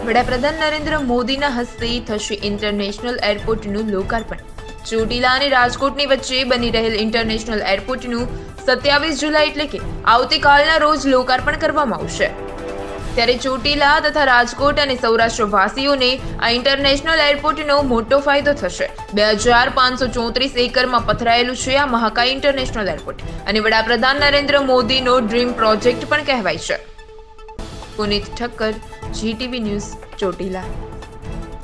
વડાપ્રધાન નરેન્દ્ર મોદીના હસ્તે થશે ઇન્ટરનેશનલ એરપોર્ટનું લોકાર્પણ। ચોટીલા અને રાજકોટની વચ્ચે બની રહેલ ઇન્ટરનેશનલ એરપોર્ટનું 27 જુલાઈ એટલે કે આવતીકાલના રોજ લોકાર્પણ કરવામાં આવશે। ત્યારે ચોટીલા તથા રાજકોટ અને સૌરાષ્ટ્રવાસીઓને આ ઇન્ટરનેશનલ એરપોર્ટનો મોટો ફાયદો થશે। 2534 એકરમાં પથરાયેલું છે આ મહાકાય ઇન્ટરનેશનલ એરપોર્ટ અને વડાપ્રધાન નરેન્દ્ર મોદીનો ડ્રીમ પ્રોજેક્ટ પણ કહેવાય છે। Punit Thakkar, GTV news, Chotila.